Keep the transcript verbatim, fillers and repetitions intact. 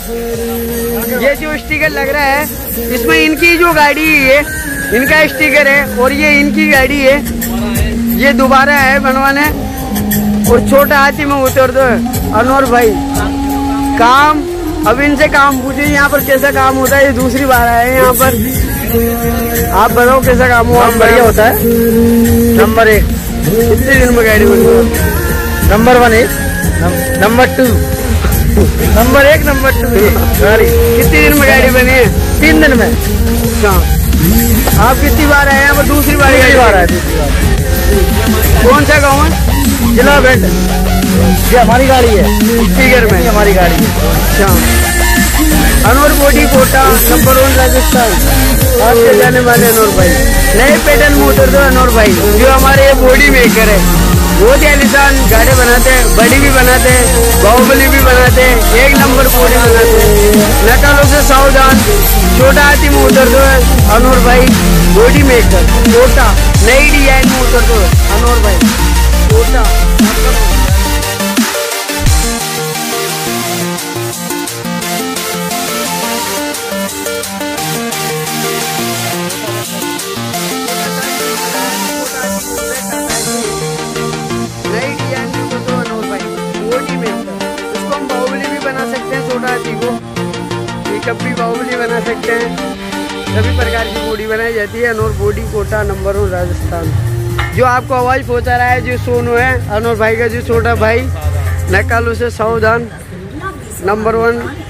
ये जो स्टिकर लग रहा है इसमें इनकी जो गाड़ी है इनका स्टिकर है और ये इनकी गाड़ी है। ये दोबारा है बनवाने और छोटा हाथी में उतर दो अनवर भाई। काम अब इनसे काम पूछिए यहाँ पर कैसा काम होता है। ये दूसरी बार आए हैं यहाँ पर, आप बताओ कैसा काम हुआ। बढ़िया होता है। नंबर एक कितने दिन में गाड़ी बनी? नंबर वन एक, नंबर टू, नंबर एक, नंबर टू गाड़ी। कितने दिन में गाड़ी बनी है? तीन दिन में। अच्छा, आप कितनी बार आए हैं? दूसरी बार गाड़ी बार आए। दूसरी बार। कौन सा गाँव है? जिला बेट। ये हमारी गाड़ी है स्पीकर में, हमारी गाड़ी है। अच्छा, Anwar body Kota number one Rajasthan. आपके जाने वाले अनवर भाई नए पैटर्न में उतर दो अनवर भाई। जो हमारे ये बॉडी मेकर है बहुत ही आलिशान गाड़ी बनाते हैं, बड़ी भी बनाते हैं, बाहुबली भी बनाते हैं, एक नंबर बॉडी बनाते हैं। नकलों से सावधान, छोटा हाथी में उतर दो अनवर भाई। बॉडी मेकर कोटा नई डिजाइन में उतर दो अनवर भाई कोटा। पिकअप भी बाहुबली बना सकते हैं, सभी प्रकार की बॉडी बनाई जाती है। Anwar body Kota number one Rajasthan. जो आपको आवाज़ पहुंचा रहा है जो सोनू है अनवर भाई का जो छोटा भाई। नकालों से सावधान, नंबर वन